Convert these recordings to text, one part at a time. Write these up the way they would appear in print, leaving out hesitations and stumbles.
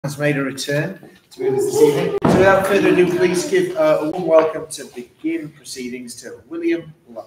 has made a return to be with us this evening. So without further ado, please give a warm welcome to begin proceedings to William Love.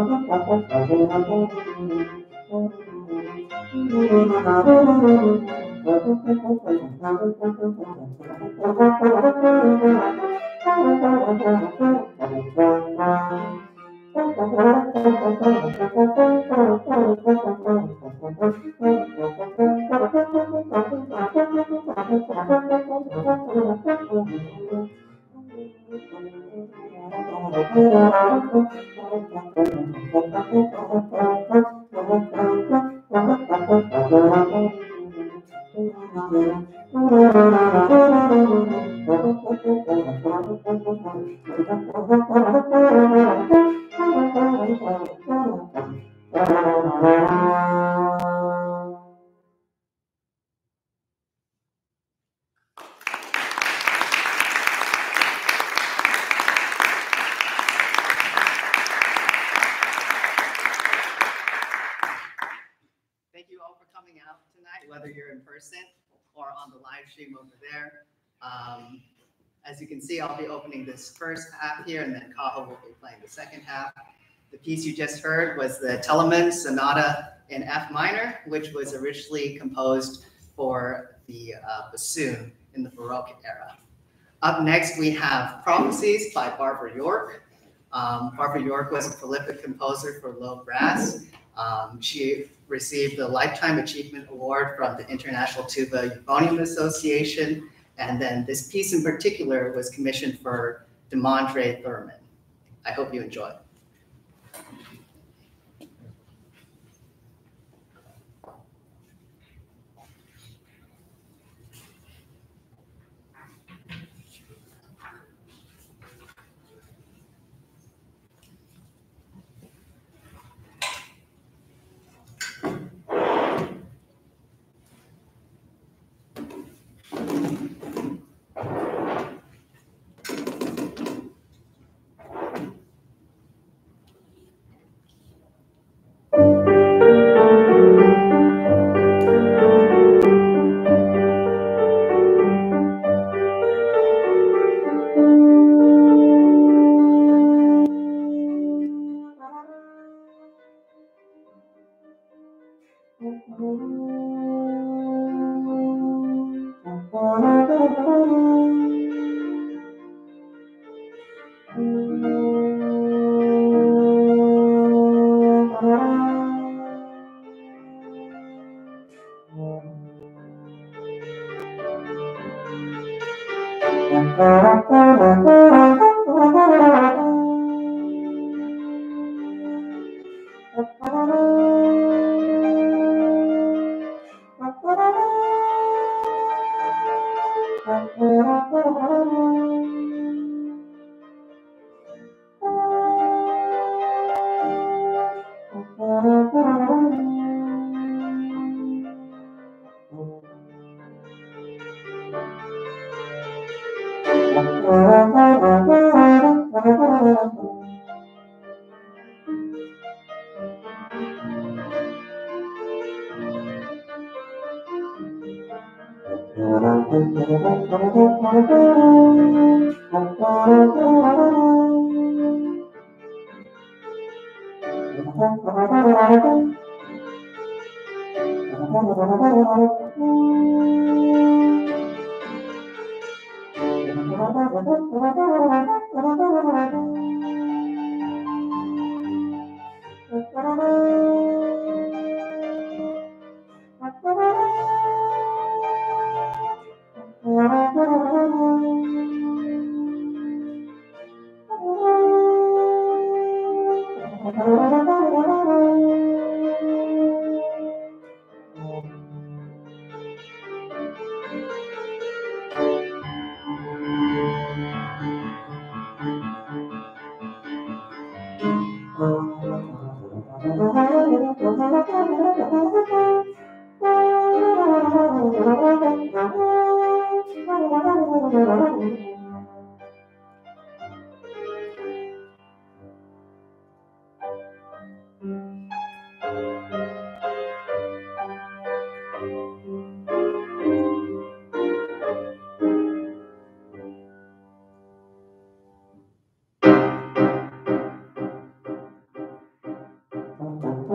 Thank you all for coming out tonight, whether you're in person or on the live stream over there. As you can see, I'll be opening this first half here, and then Kaho will be playing the second half. The piece you just heard was the Telemann Sonata in F minor, which was originally composed for the bassoon in the Baroque era. Up next, we have Prophecies by Barbara York. Barbara York was a prolific composer for low brass. She received the Lifetime Achievement Award from the International Tuba Euphonium Association, and then this piece in particular was commissioned for Demondre Thurman. I hope you enjoy.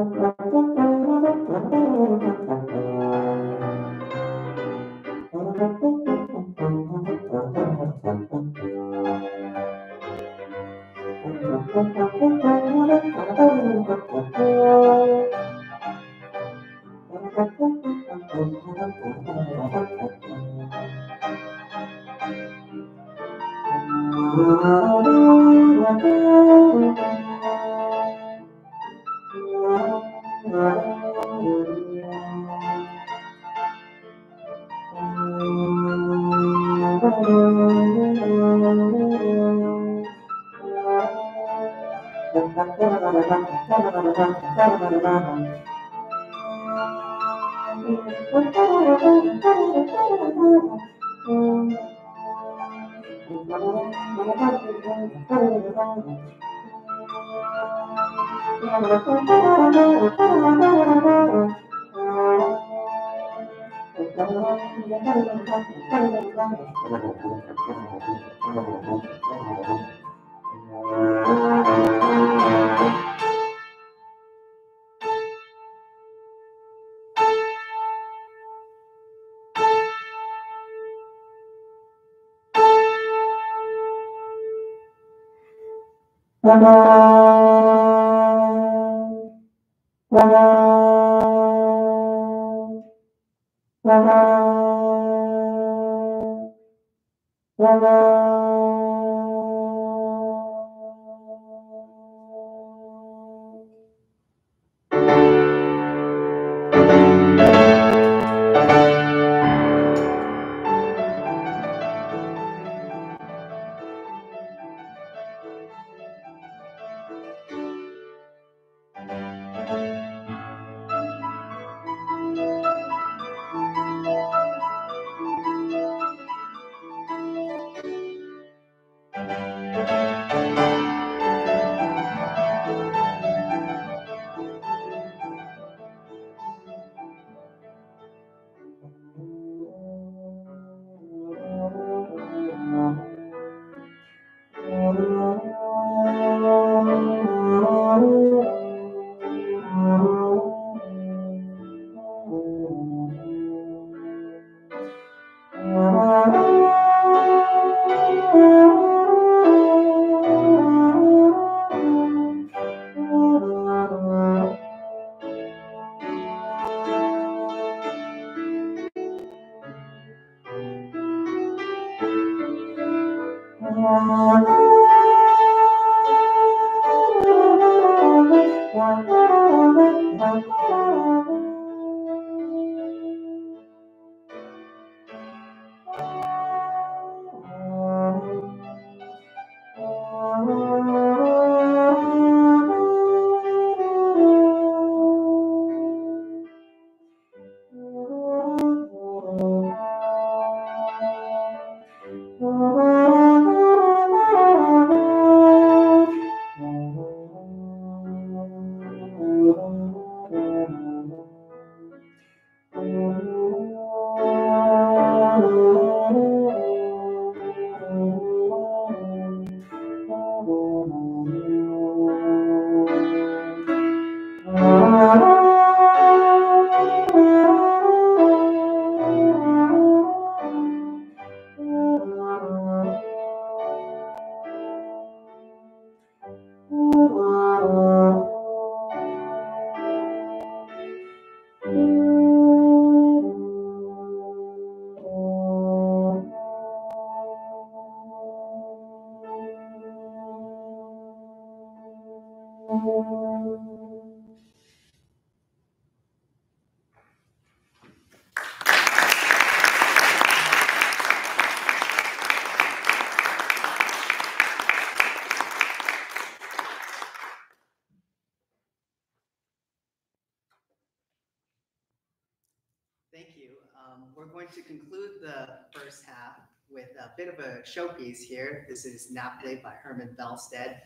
Thank you. We're going to conclude the first half with a bit of a showpiece here. This is Napoli by Herman Belstead.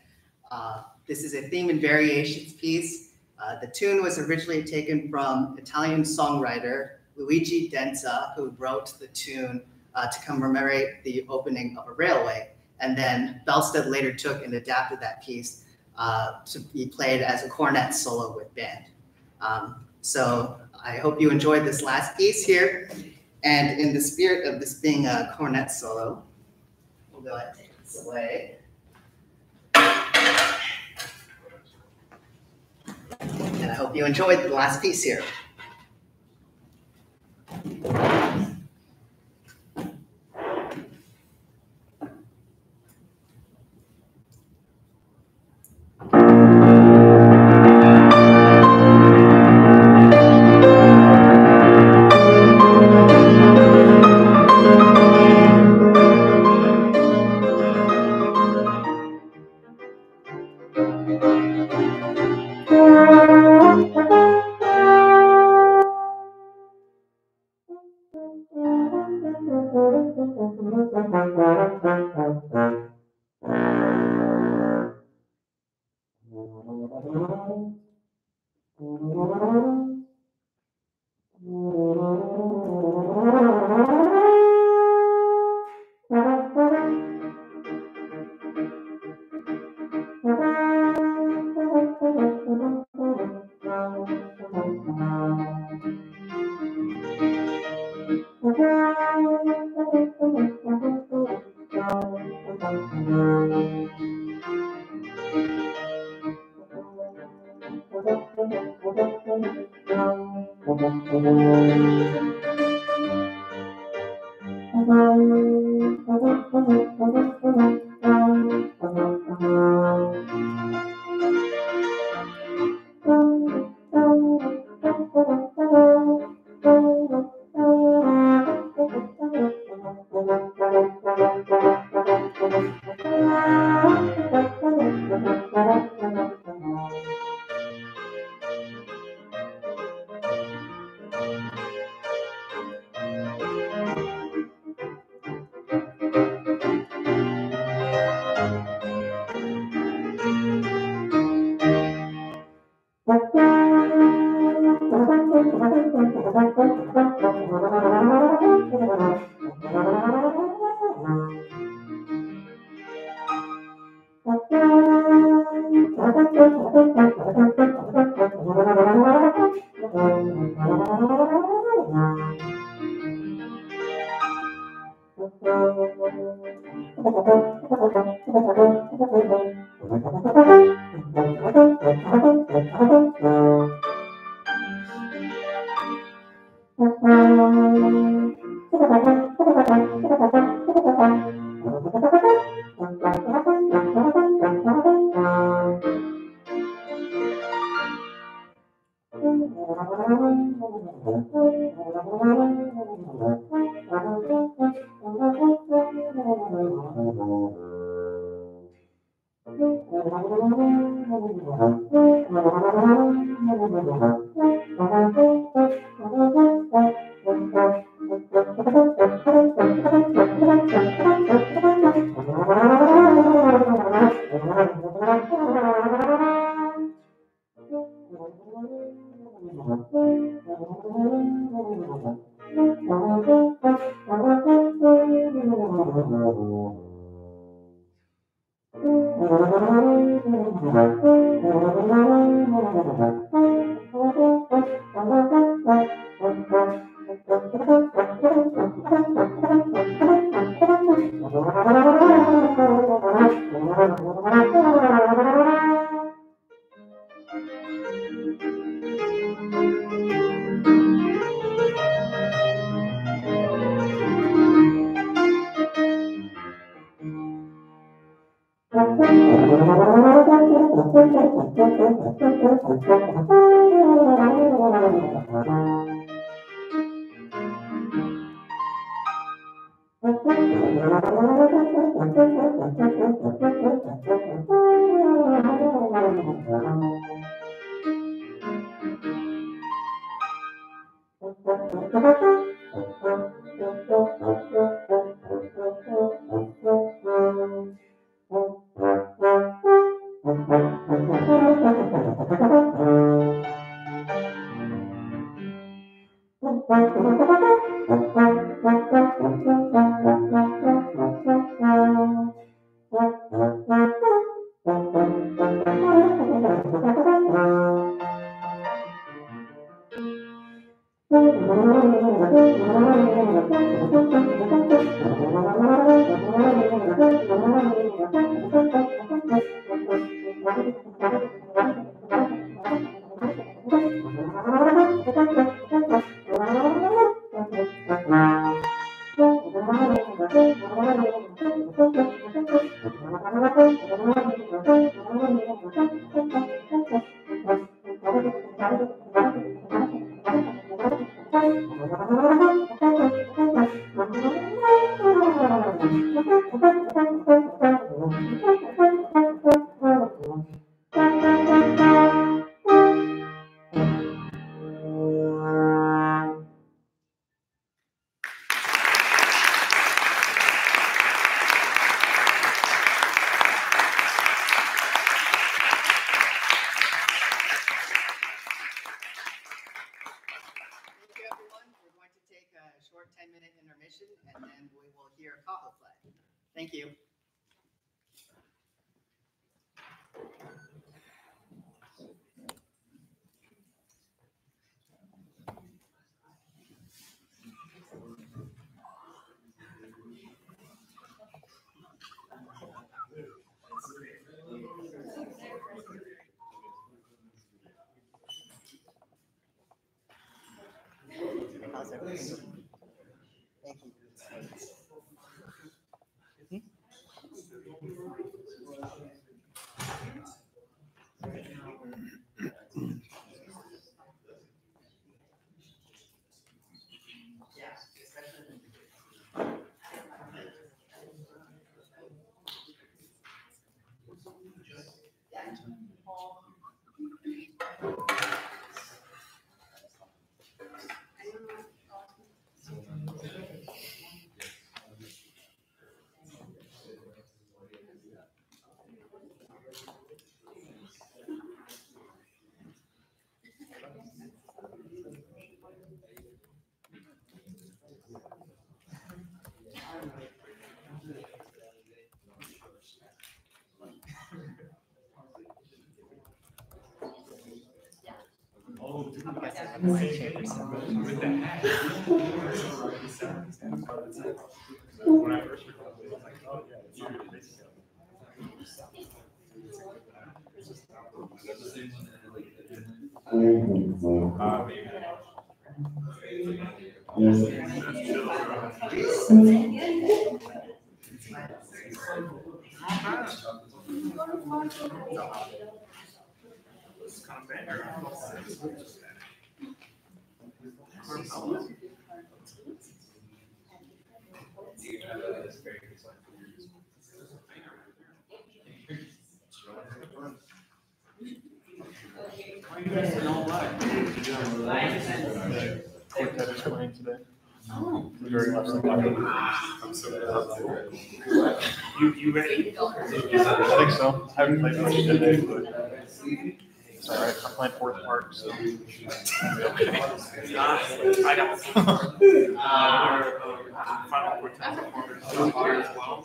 This is a theme and variations piece. The tune was originally taken from Italian songwriter Luigi Denza, who wrote the tune to commemorate the opening of a railway. And then Belstead later took and adapted that piece to be played as a cornet solo with band. So I hope you enjoyed this last piece here. And in the spirit of this being a cornet solo, we'll go ahead and take this away. And I hope you enjoyed the last piece here. Short 10-minute intermission, and then we will hear Kaho play. Thank you. How's everything? Thank you. Quartet is playing today. Very much like you ready? I think so. I haven't played much today, but it's all right. I'm playing fourth part, so okay. I got final quartet performance as well.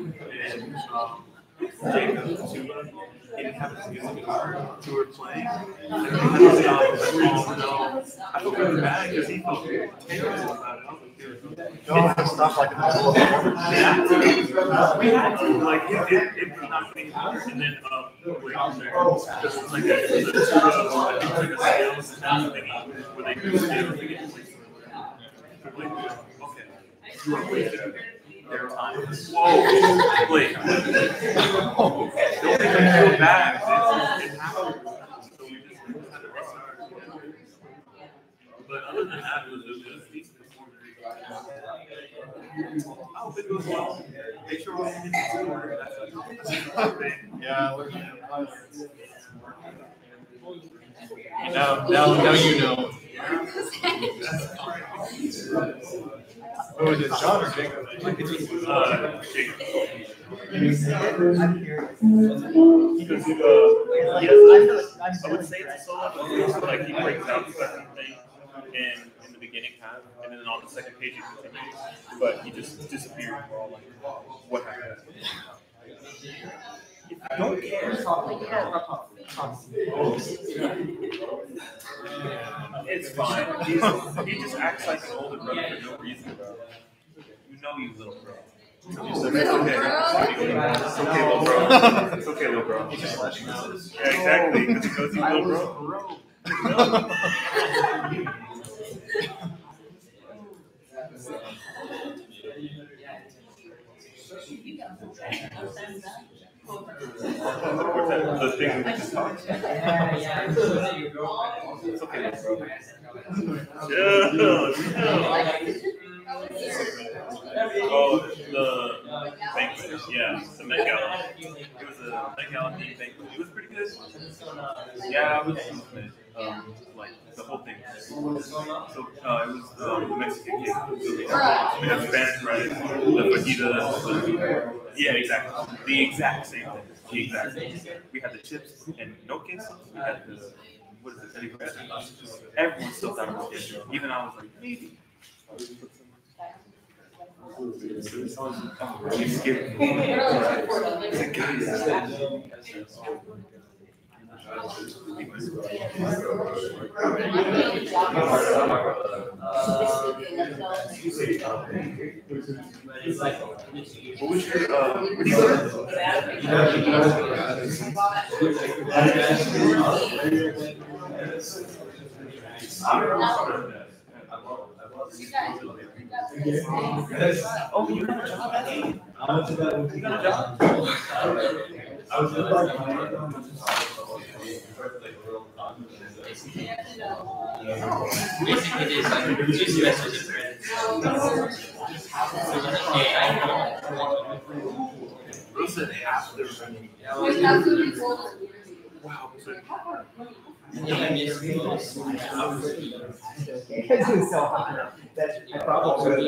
And Jacob, he didn't have his music guitar, so we're playing. And he had to stop. I felt really bad because he felt terrible about it. I was like, stop like we had to, like, it was not getting better. And then, just like a scale where they could okay, you are wasting their time. Whoa, wait. Don't even feel bad. It happened. So we just had to restart. But other than that, it was just decent performance. I hope it goes well. Make sure all you get to order. Yeah. Now you know. Oh, was it John or Jacob? Jacob. I would say it's a solo, but like he breaks out the second thing in the beginning half, and then on the second page he continues, but he just disappears. We're all like, what happened? I don't care. It's fine. He just acts like an older brother for no reason, bro. You know you little bro. It's okay. It's okay, little bro. It's okay, little bro. Yeah, exactly. Because he knows he's little bro. The thing we just talked about. It's okay, bro. Chill. Oh, the banquet. Yeah, the Met Gala. It was a Met Gala themed banquet. It was pretty good. Yeah, it was like the whole thing. So it was the Mexican cake. We had Spanish rice, the fajitas. Yeah, exactly. The exact same thing. The exact same. We had the chips and no queso. We had the what is it? Teddy bear. Everyone still thought it was queso. Even I was like, maybe. You skipped me. What was your oh, you got a job? You got a job? I was wow. It's so hot. That I probably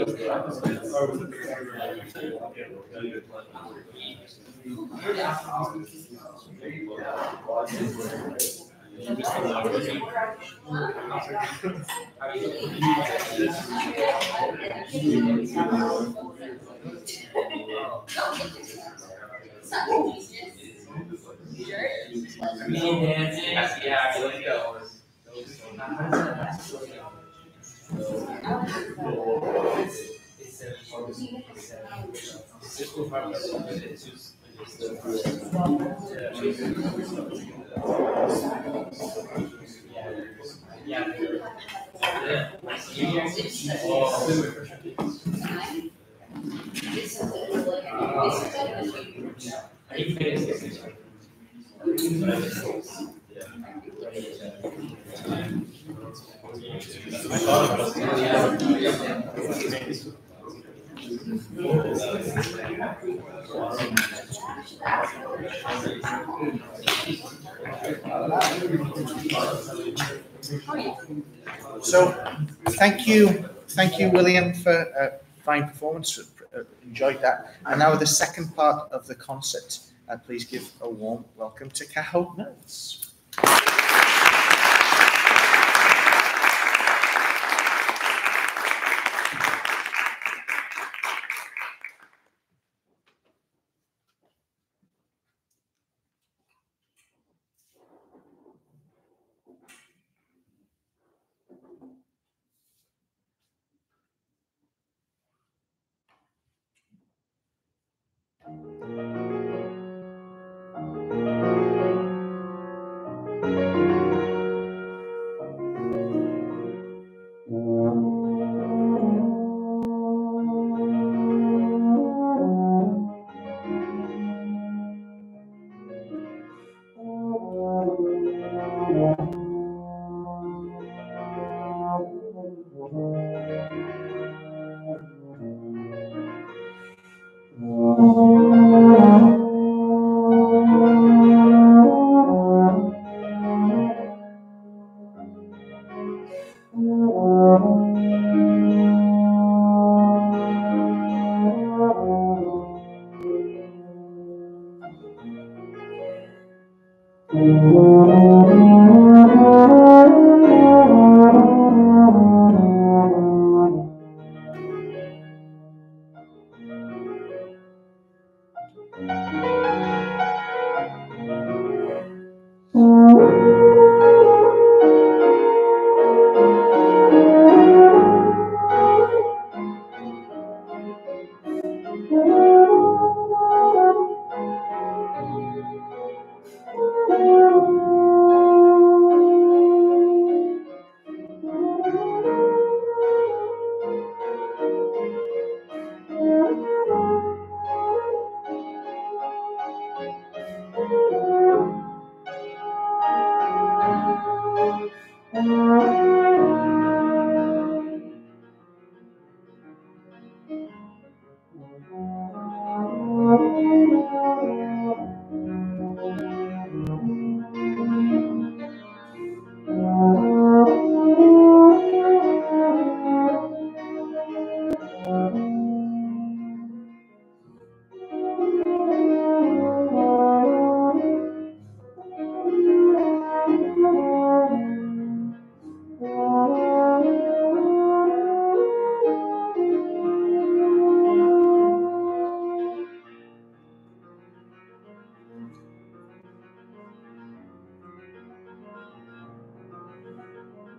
So, thank you, William, for a fine performance. Enjoyed that. And now the second part of the concert. Please give a warm welcome to Kaho Mills.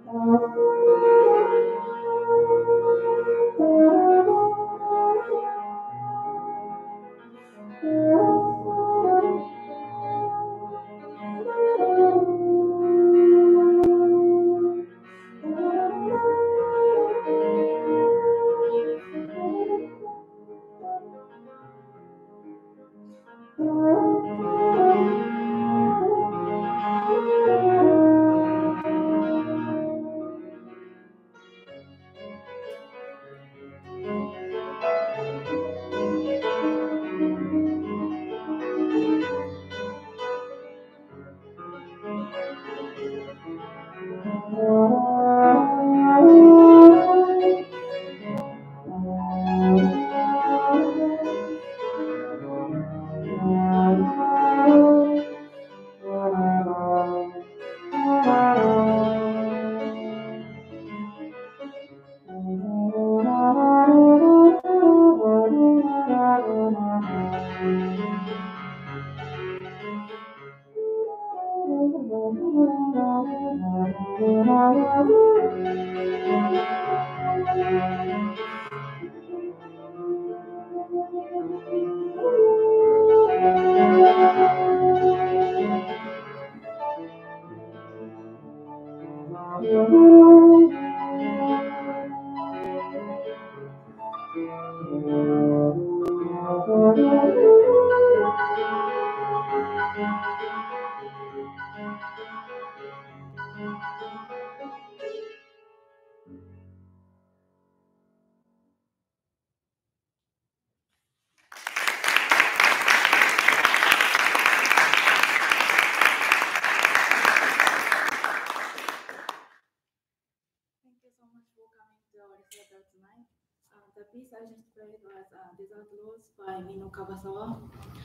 The piece I just played was Desert Rose by Mino Kawasawa.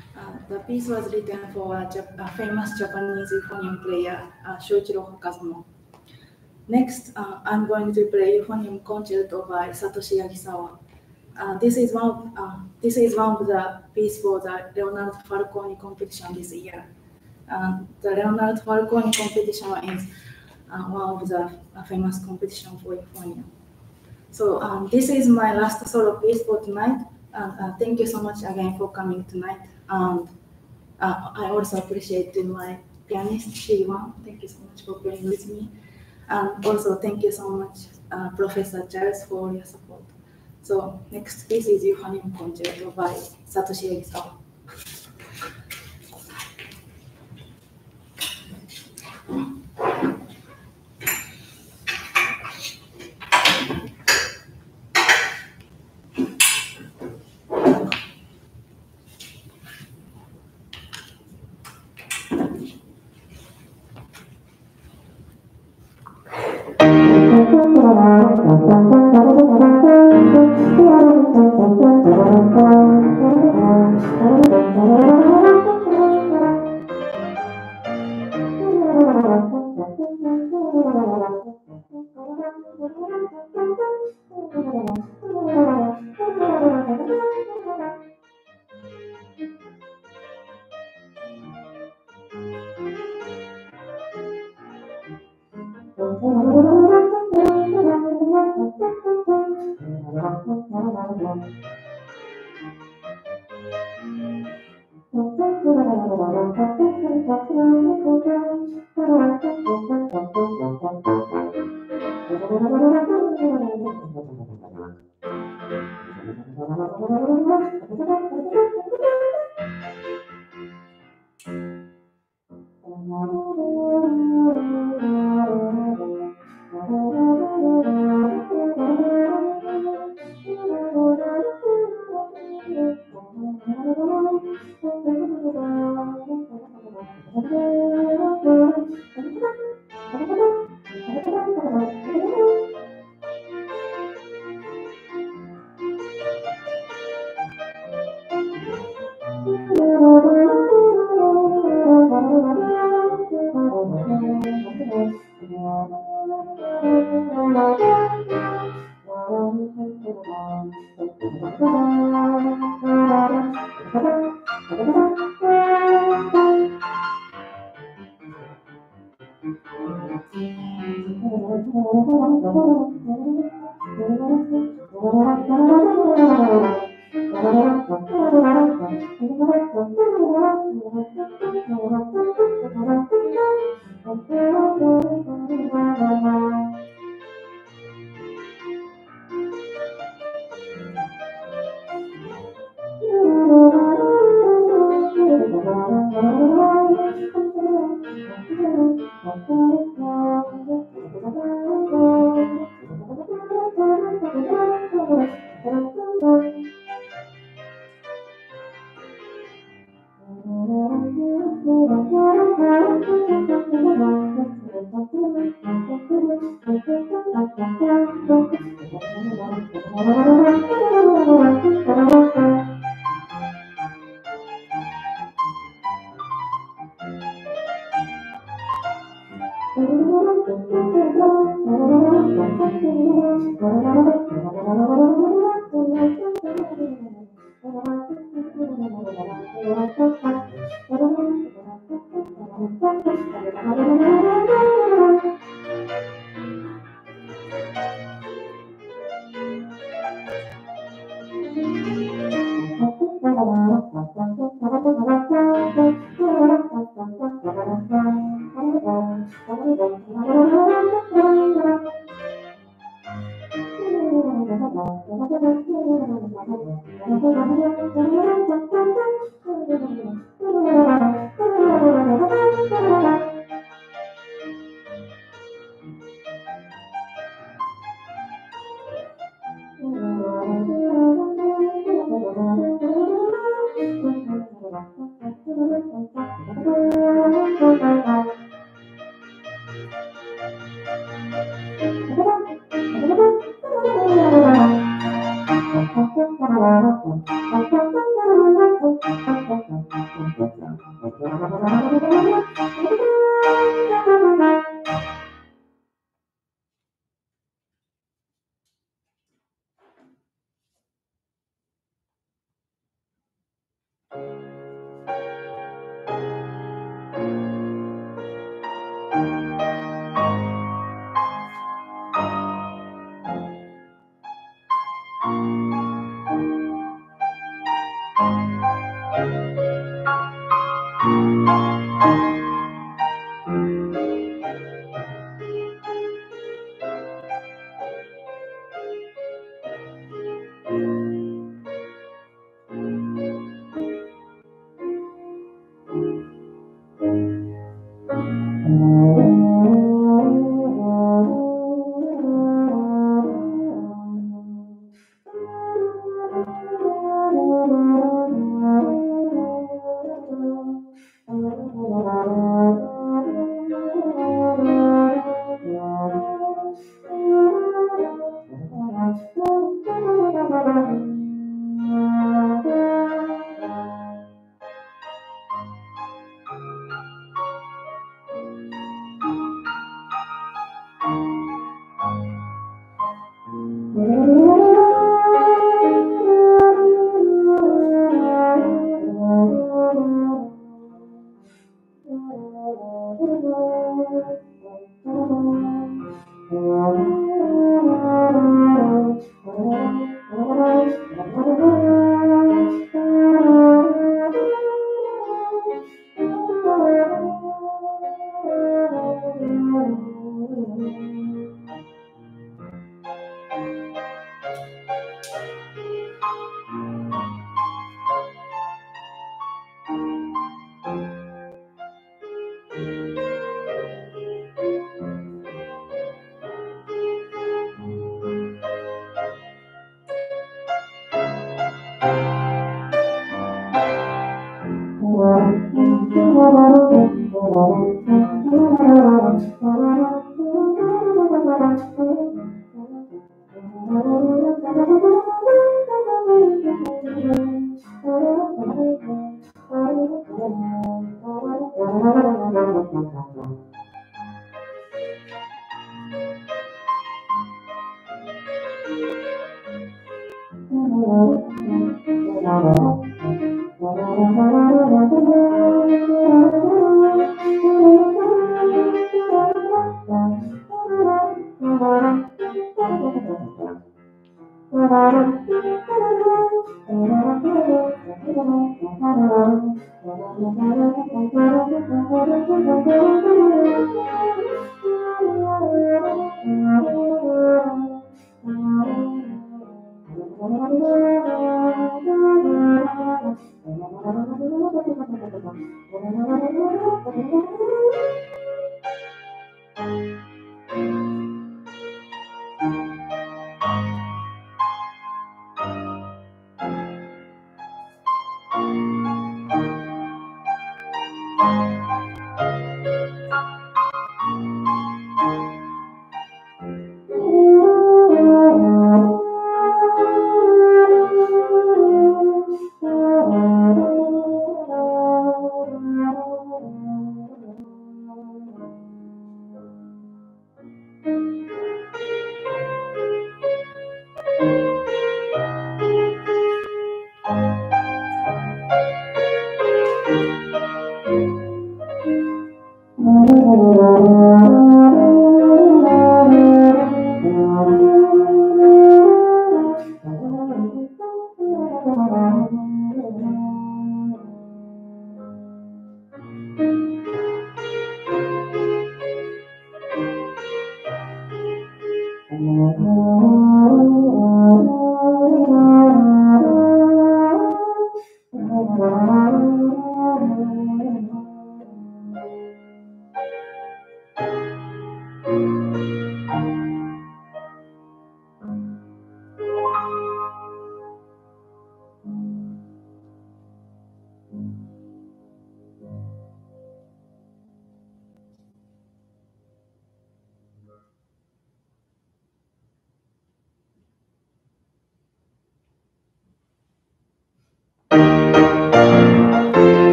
The piece was written for a famous Japanese euphonium player, Shoichiro Hakazuno. Next, I'm going to play Euphonium Concerto by Satoshi Yagisawa. This is one of the pieces for the Leonardo Falconi competition this year. The Leonardo Falconi competition is one of the famous competition for euphonium. So this is my last solo piece for tonight. Thank you so much again for coming tonight. And I also appreciate my pianist, Shih-Yuan. Thank you so much for playing with me. And also thank you so much, Professor Charles, for your support. So next piece is Euphonium Concerto by Satoshi Yagisawa.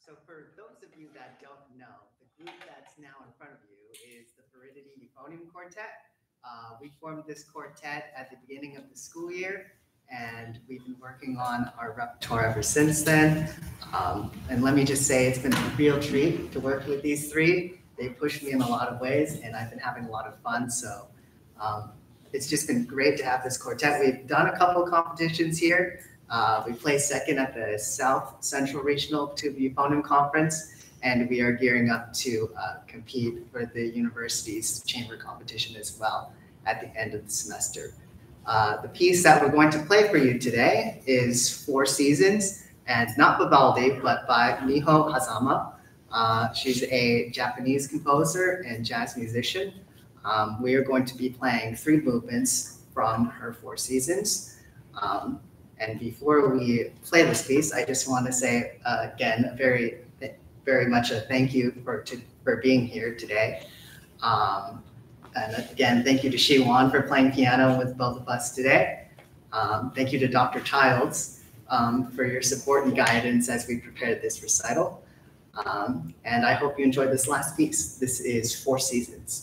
So for those of you that don't know, the group that's now in front of you is the Viridity Euphonium Quartet. We formed this quartet at the beginning of the school year, and we've been working on our repertoire ever since then. And let me just say, it's been a real treat to work with these three. They pushed me in a lot of ways, and I've been having a lot of fun. So it's just been great to have this quartet. We've done a couple of competitions here. We placed second at the South Central Regional Tuba Euphonium Conference, and we are gearing up to compete for the university's chamber competition as well at the end of the semester. The piece that we're going to play for you today is Four Seasons, and not Vivaldi, but by Miho Hazama. She's a Japanese composer and jazz musician. We are going to be playing 3 movements from her Four Seasons. And before we play this piece, I just want to say again, very much a thank you for being here today. And again, thank you to Shih-Yuan for playing piano with both of us today. Thank you to Dr. Childs for your support and guidance as we prepared this recital. And I hope you enjoyed this last piece. This is Four Seasons.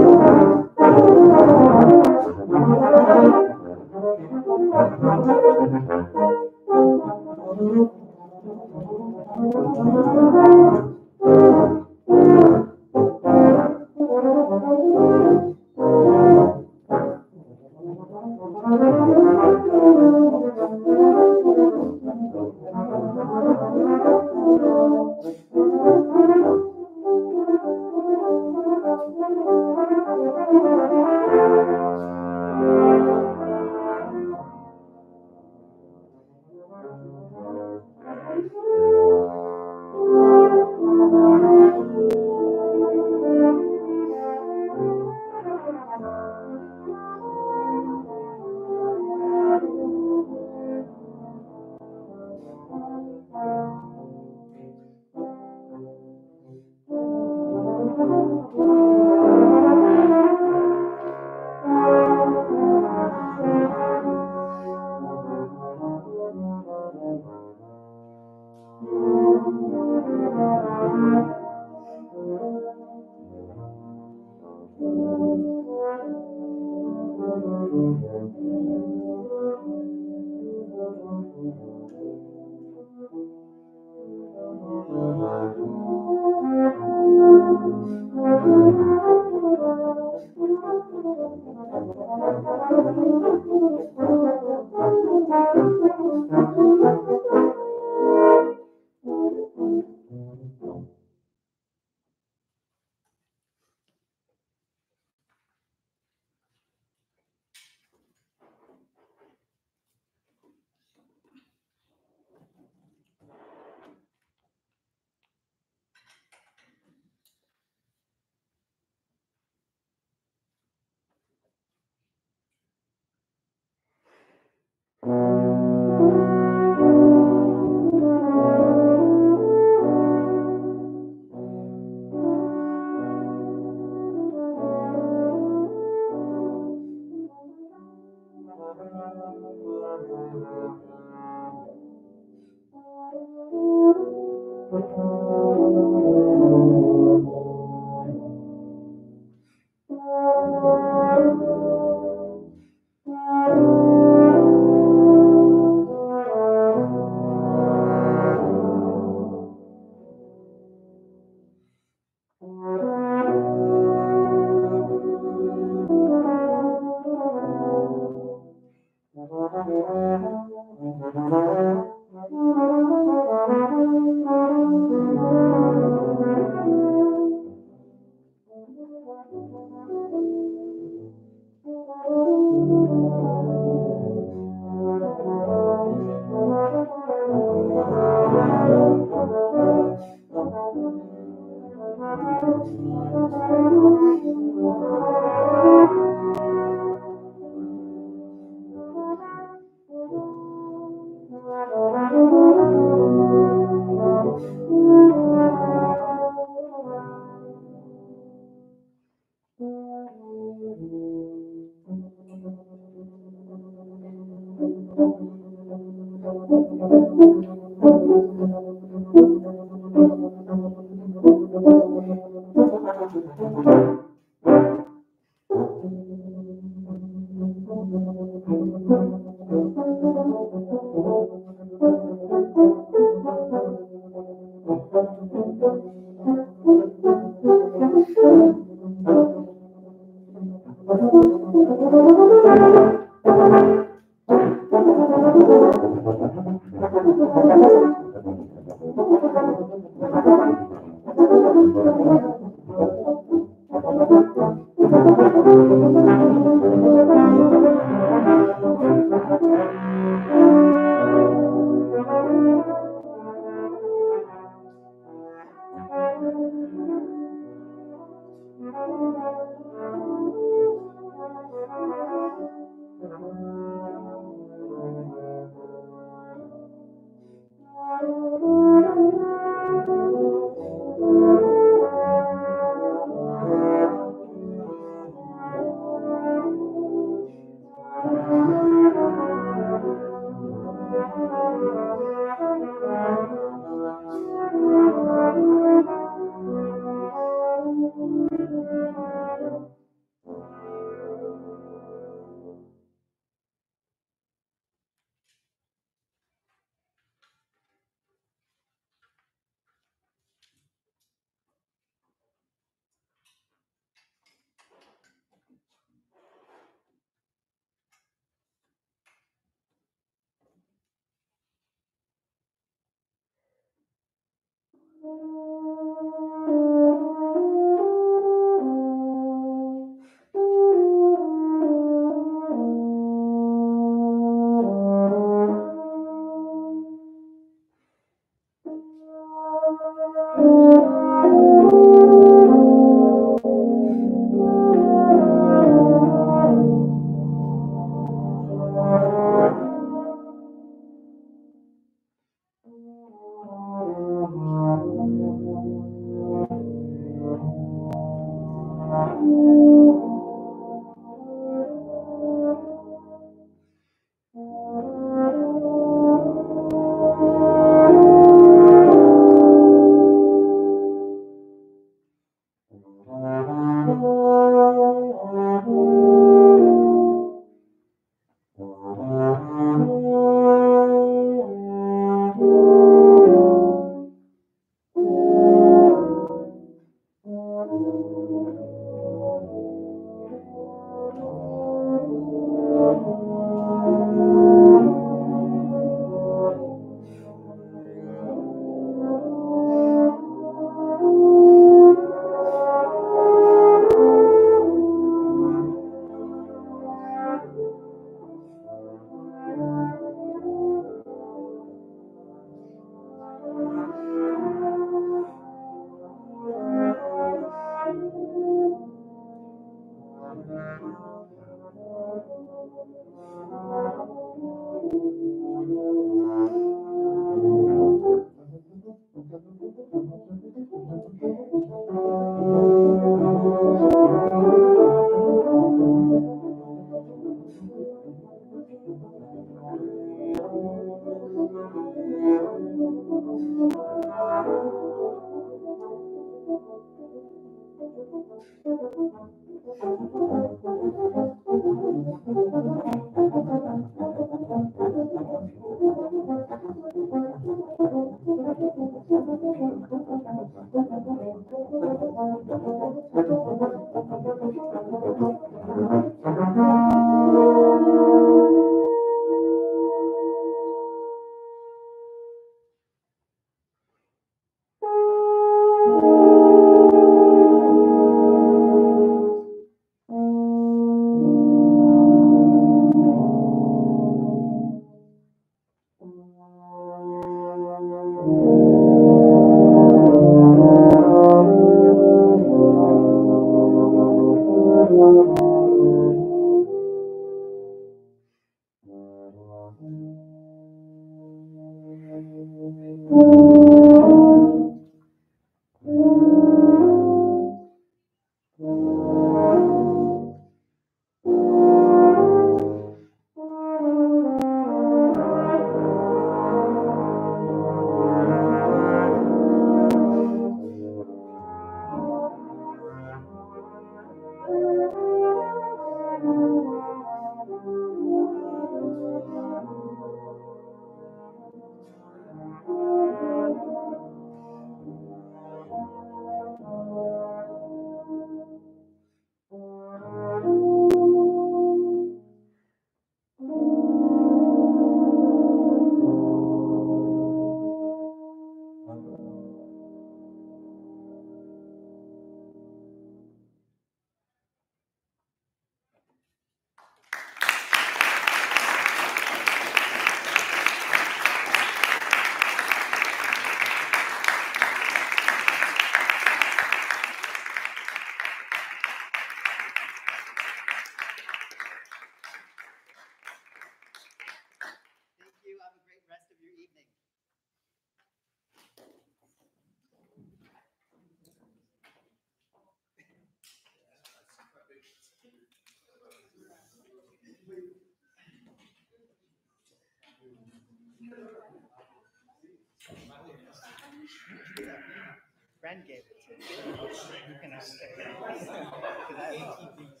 friend gave it to me. You can have it. Because I have to keep these.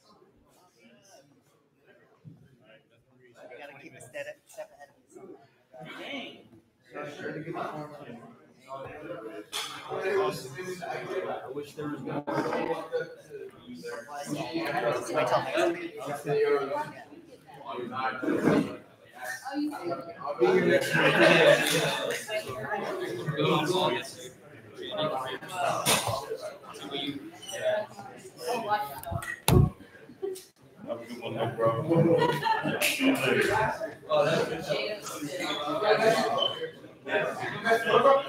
You gotta keep a step ahead of yourself. I wish there was more. Wait till next week. I'll be here next week.